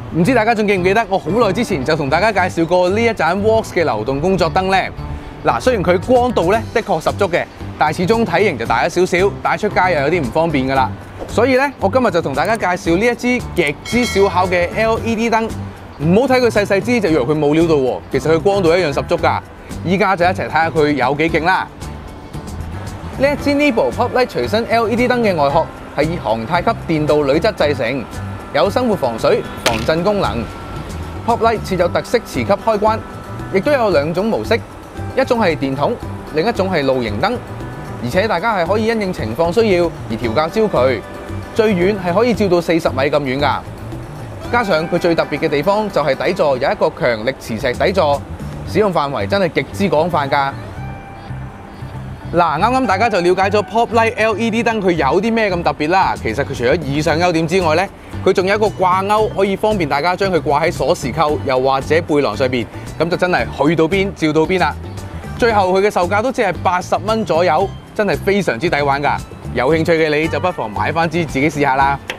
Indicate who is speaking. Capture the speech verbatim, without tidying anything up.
Speaker 1: 唔知大家仲記唔記得我好耐之前就同大家介紹過呢一盞 Vox 嘅流動工作燈呢？嗱，雖然佢光度咧的確十足嘅，但係始終體型就大咗少少，帶出街又有啲唔方便㗎啦。所以咧，我今日就同大家介紹呢一支極之小巧嘅 L E D 燈。唔好睇佢細細支就以為佢冇料到喎，其實佢光度一樣十足㗎。依家就一齊睇下佢有幾勁啦！呢一支 Nebo Pop-Lite 隨身 L E D 燈嘅外殼係以航太級電鍍鋁質製成，有生活防水、防震功能。Pop-Lite 設有特色磁吸開關，亦都有兩種模式，一種係電筒，另一種係露營燈。而且大家係可以因應情況需要而調校焦距，最遠係可以照到四十米咁遠㗎。加上佢最特別嘅地方就係底座有一個強力磁石底座，使用範圍真係極之廣泛㗎。嗱，啱啱大家就了解咗 Pop-Lite L E D 燈佢有啲咩咁特別啦。其實佢除咗以上優點之外咧，佢仲有一個掛鈎，可以方便大家將佢掛喺鎖匙扣又或者背囊上邊，咁就真係去到邊照到邊啦。最後佢嘅售價都只係八十蚊左右，真係非常之抵玩㗎。有興趣嘅你就不妨買翻支自己試下啦〜